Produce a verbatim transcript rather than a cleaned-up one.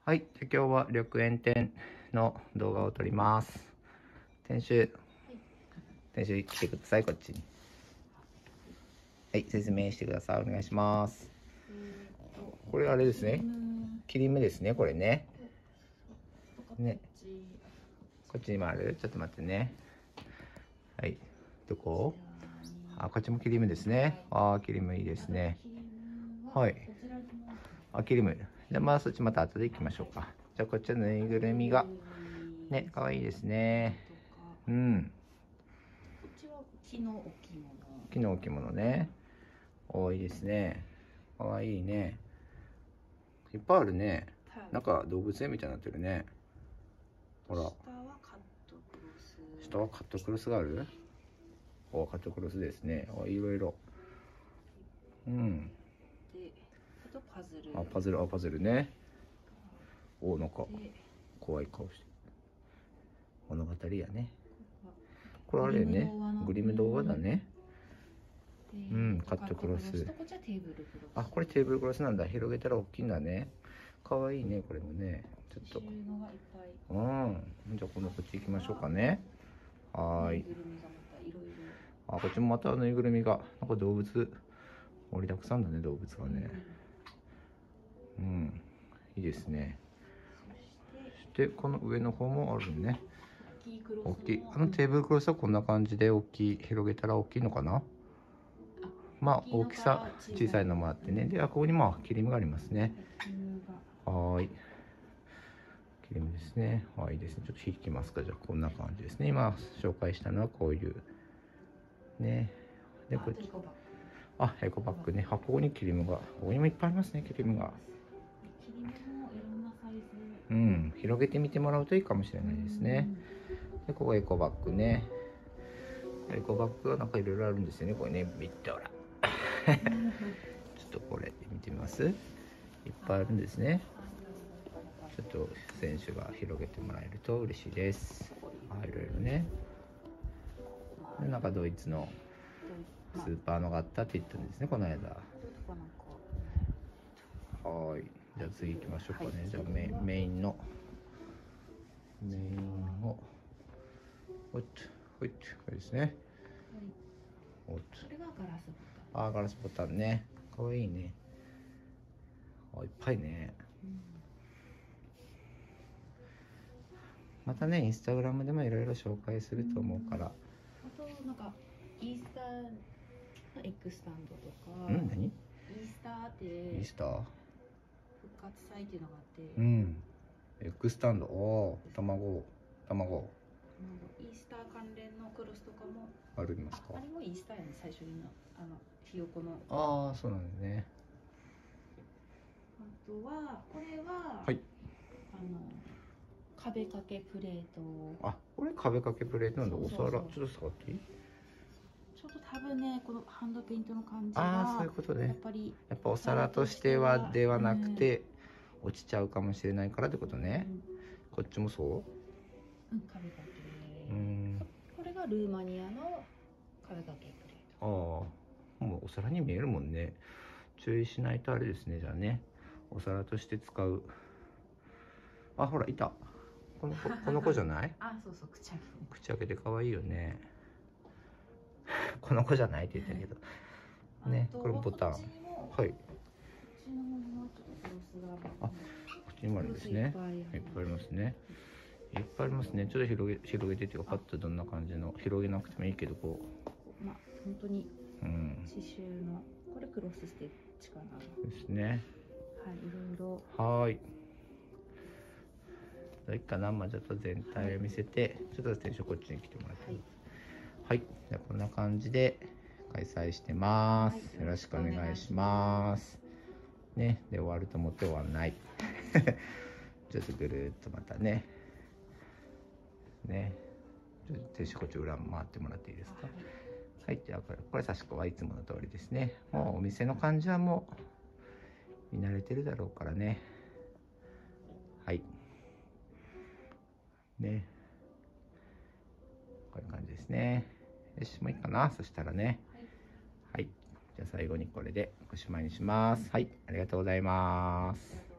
はい、じゃ今日は緑園店の動画を撮ります。店主、はい、店主来てください、こっちに。はい、説明してください。お願いします。これあれですね。切り目ですね、これね。ね。こっちにもある？ちょっと待ってね。はい。どこ？あ、こっちも切り目ですね。ああ、切り目いいですね。はい。あ、切り目。じゃあまあそっちまた後で行きましょうか。じゃあこっちのぬいぐるみが。ね、かわいいですね。うん。 こっちは木の置物。 木の置物ね。多いですね。かわいいね。いっぱいあるね。はい、なんか動物園みたいになってるね。ほら。 下はカットクロス。 下はカットクロスがある？お、カットクロスですね。お、いろいろ。うん。 で、あとパズル。 あ、パズル、あ、パズルね。お、なんか怖い顔して。物語やね。これあれね。グリム童話だね。うん、カットクロス。あ、これテーブルクロスなんだ。広げたら大きいんだね。かわいいね、これもね。ちょっと。うん。じゃあ、今度こっち行きましょうかね。はーい。あ、こっちもまたぬいぐるみが。なんか動物、盛りだくさんだね、動物がね。うん。いいですね。そして、この上の方もあるね。大きい。あのテーブルクロスはこんな感じで大きい。広げたら大きいのかな？まあ大きさ小さいのもあってね。ではここにも切り目がありますね。はい。切り目ですね。はい、いいですね。ちょっと引きますか。じゃあこんな感じですね。今紹介したのはこういうね。でこっち。あ、エコバッグね。あ、ここに切り目が。ここにもいっぱいありますね。切り目が。 切り目もいろんなサイズ。 うん。広げてみてもらうといいかもしれないですね。でここエコバッグね。エコバッグはなんかいろいろあるんですよね。これね。見てほら。ちょっとこれ見てみます。いっぱいあるんですね。ちょっと選手が広げてもらえると嬉しいです。あ、いろいろね。でなんかドイツのスーパーのがあったって言ったんですね、この間。はい。じゃあ次行きましょうかね。じゃあメイン、メインのメインをおっとおっとこれですね。おっと。 これがガラスボタン。 あ、ガラスボタンね。かわいいね。あ、いっぱいね。うん、またね、インスタグラムでもいろいろ紹介すると思うから。あと、なんか、イースターのエッグスタンドとか。 うん、何？ イースターって。 イースター？ 復活祭っていうのがあって。 うん。エッグスタンド。おー、卵。卵。 イースター関連のクロスとかも。 ありますか？ あれもイースターやね、最初にの、あの、ひよこの。 ああ、そうなんですね。 あとは、これは。 はい。 あの。壁掛けプレート。 あ、これ壁掛けプレートなんだ。お皿、ちょっと触っていい？ ちょっと多分ね、このハンドペイントの感じが。 ああ、そういうことね。 やっぱり。 やっぱお皿としてはではなくて、うん、落ちちゃうかもしれないからってことね。うん、こっちもそう？ うん、壁掛け。 うん。 これがルーマニアの壁掛けプレート。ああ、もうお皿に見えるもんね。注意しないとあれですね、じゃあね。お皿として使う。あ、ほら、いた。この子、この子じゃない？ あ、そうそう、口開け。 口開けて可愛いよね。この子じゃないって言ったけど。ね、これボタン。はい。あ、こっちにもあるんですね。いっぱいありますね。いっぱいありますね。ちょっと広げ、広げてっていうか、パッとどんな感じの、広げなくてもいいけど、こう。まあ、本当に。うん。刺繍の、これクロスステッチかな。 ですね。 はい、いろいろ。 はい。いいかな、まあ、ちょっと全体を見せて、はい、ちょっと店主こっちに来てもらって。はい。はい、じゃあこんな感じで開催してます。はい、よろしくお願いします。ね、で終わると思って終わんない。ちょっとぐるっとまたね。ね。ちょっと店主こっち裏回ってもらっていいですか。はい、はい、じゃあこれ、これ差し子はいつもの通りですね。もうお店の感じはもう見慣れてるだろうからね。はい。ね。こういう感じですね。よし、もういいかな。そしたらね。はい。はい、じゃあ最後にこれでおしまいにします。はい。ありがとうございます。